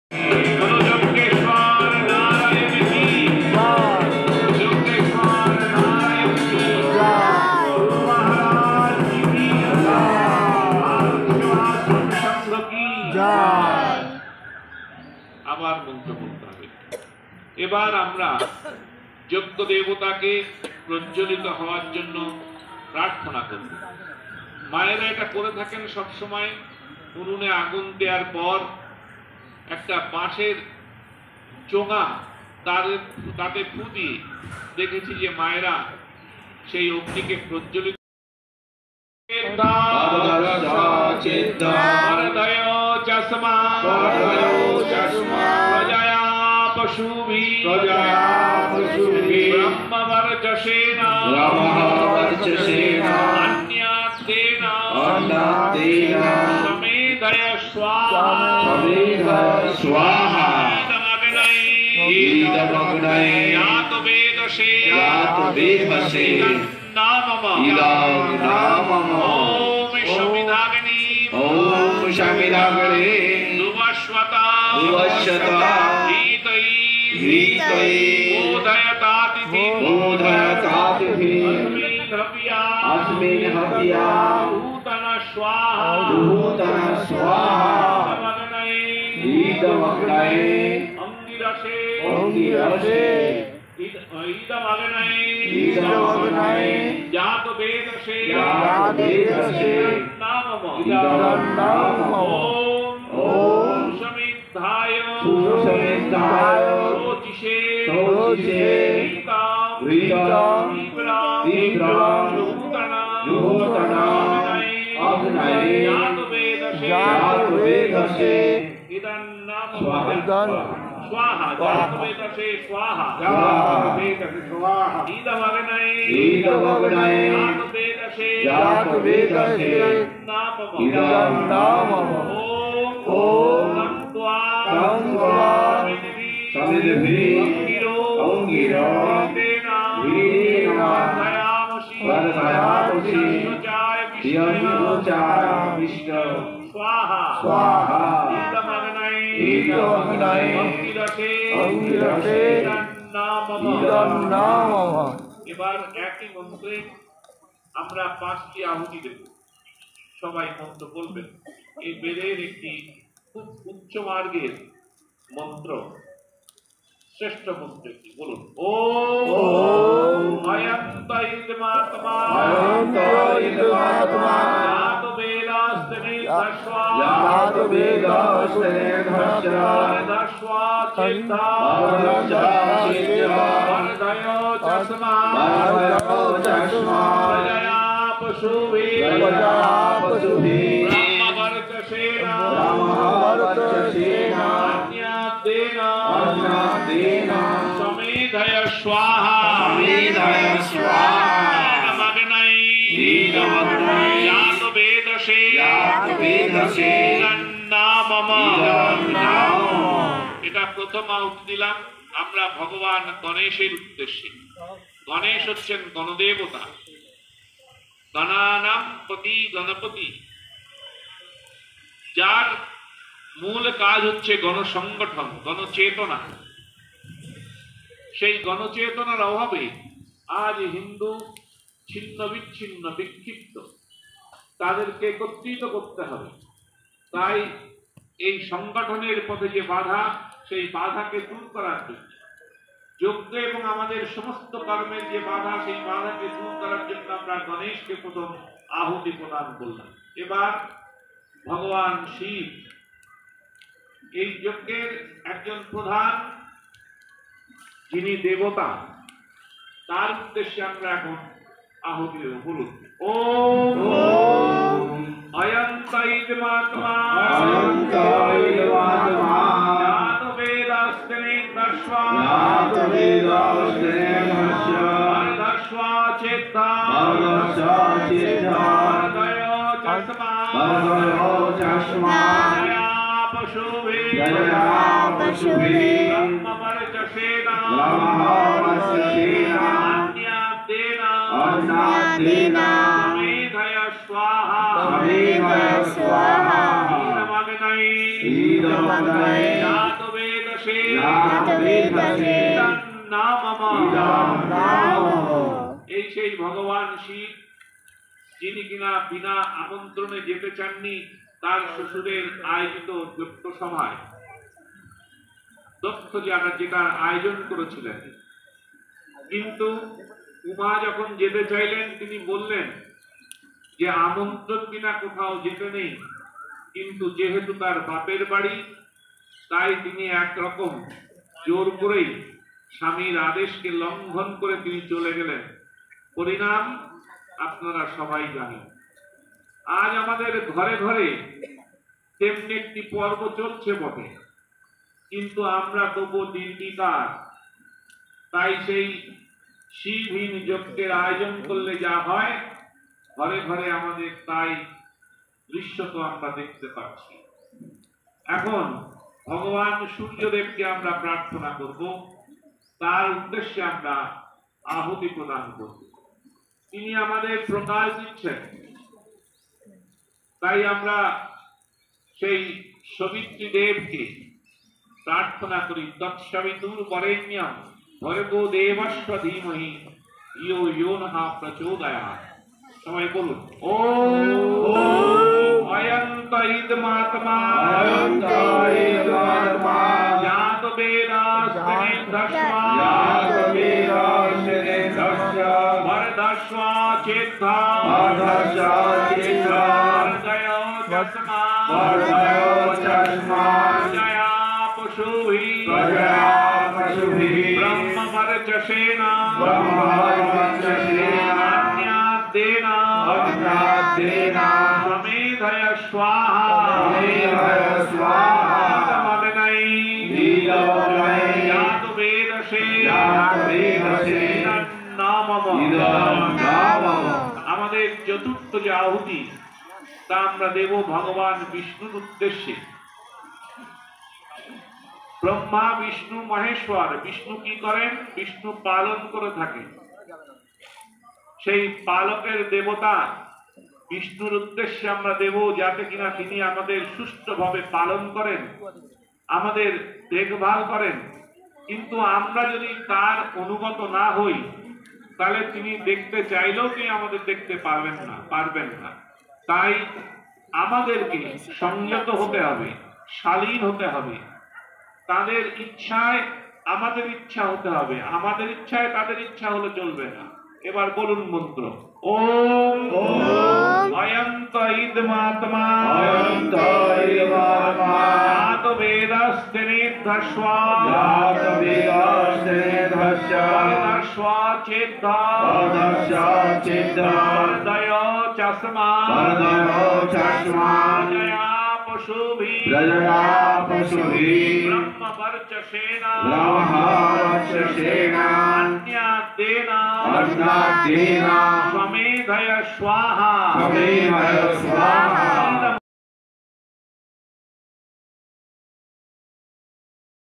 আবার মন্ত্র বলতে হবে। এবার আমরা যজ্ঞ দেবতাকে প্রজ্বলিত হওয়ার জন্য প্রার্থনা করব। মায়েরা এটা করে থাকেন সবসময়। উনুনে আগুন দেওয়ার পর একটা বাঁশের চোঙা তাতে ফু দিয়ে দেখেছি যে মায়েরা সেই অগ্নিকে প্রজ্বলিত এবার একই মন্ত্রে আমরা 5টি আহুতি দেব। সবাই মন্ত্র বলবেন। এই বেদের একটি খুব উচ্চ মার্গের মন্ত্র, শ্রেষ্ঠ মন্ত্র কি বলুন? ওম অয়ন্তৈতমাত্মা জাতো বেদাস্তে দশবা দশবা চিত্তা বরদয়ো চষ্মা প্রজয়া পশুভি ব্রহ্মবর্চসেনা अन्यादेना समेधय स्वाहा यात वेदसे नामम। এটা প্রথম আহুতি দিলাম আমরা ভগবান গণেশের উদ্দেশ্যে। গণেশ হচ্ছেন গণদেবতা, গণানাম পতি গণপতি, যার মূল কাজ হচ্ছে গণসংগঠন, গণচেতনা। সেই গণচেতনার অভাবে আজ হিন্দু ছিন্ন বিচ্ছিন্ন বিক্ষিপ্ত, তাদেরকে একত্রিত করতে হবে। তাই এই সংগঠনের পথে যে বাধা, সেই বাধাকে দূর করার জন্য যজ্ঞ এবং আমাদের সমস্ত কর্মের যে বাধা, সেই বাধাকে দূর করার জন্য আমরা গণেশকে প্রথম আহুতি প্রদান করলাম। এবার ভগবান শিব এই যজ্ঞের একজন প্রধান, যিনি দেবতা, তার উদ্দেশ্যে আমরা এখন আহুতি দেব। বলুন ওম অয়ন্তৈতমাত্মা জাত বেদাস্তে দশবা দশবা চেত্তা বরদয়ো চষ্মা पशुभि ब्रह्मवर्चसेना अन्यादेना समेधय स्वाहा। এই সেই ভগবান শিব যিনি কিনা বিনা আমন্ত্রণে যেতে চাননি তার শ্বশুরের আয়োজিত দক্ষ সভায়, দক্ষ যেটার আয়োজন করেছিলেন। কিন্তু উমা যখন যেতে চাইলেন তিনি বললেন যে আমন্ত্রণ বিনা কোথাও যেতে নেই, কিন্তু যেহেতু তার বাপের বাড়ি তাই তিনি একরকম জোর করেই স্বামীর আদেশকে লঙ্ঘন করে তিনি চলে গেলেন। পরিণাম আপনারা সবাই জানেন। আজ আমাদের ঘরে ঘরে তেমনি একটি পর্ব চলছে বটে, কিন্তু আমরা তবু নির্বিকার। তাই সেই শিবহীন যজ্ঞের আয়োজন করলে যা হয়, ঘরে ঘরে আমাদের তাই দৃশ্য তো আমরা দেখতে পাচ্ছি। এখন ভগবান সূর্যদেবকে আমরা প্রার্থনা করব, তার উদ্দেশ্যে আমরা আহুতি প্রদান করব। তিনি আমাদের প্রকাশ দিচ্ছেন, তাই আমরা সেই সবিত্রী দেবকে প্রার্থনা করি। তৎসবিতুর বরেণ্যম ভর্গো দেবস্য ধীমহি ইয়ো ইয়ো নঃ প্রচোদয়াৎ। সবাই বলুন ওম অয়ন্ত ইদমাত্মা জাত বেদাস্তেনেধস্বা বরদস্বা চেদ্ধা বরদয়ো চস্মা জয়া পশুভিঃ ব্রহ্মবর্চসেন अन्याद्देन समेधय स्वाहा जातु वेदसे আমাদের চতুর্থ যে আহুতি তা আমরা দেব ভগবান বিষ্ণুর উদ্দেশ্যে। ব্রহ্মা বিষ্ণু মহেশ্বর, বিষ্ণু কি করেন? বিষ্ণু পালন করে থাকেন। সেই পালকের দেবতা বিষ্ণুর উদ্দেশ্যে আমরা দেব, যাতে কিনা তিনি আমাদের সুষ্ঠুভাবে পালন করেন, আমাদের দেখভাল করেন। কিন্তু আমরা যদি তার অনুগত না হই, তাহলে তিনি দেখতে চাইলেও তিনি আমাদের দেখতে পারবেন না। তাই আমাদেরকে সংযত হতে হবে, শালীন হতে হবে। তাদের ইচ্ছায় আমাদের ইচ্ছা হতে হবে, আমাদের ইচ্ছায় তাদের ইচ্ছা হলে চলবে না। এবার বলুন মন্ত্র ওম অয়ন্ত ইদমাত্মা জাত বেদাস্তেনেধস্বা বরদস্বা চেদ্ধা বরদয়ো চস্মা জয়া পশুভিঃ ব্রহ্মবর্চসেন अन्याद्देन समेधय स्वाहा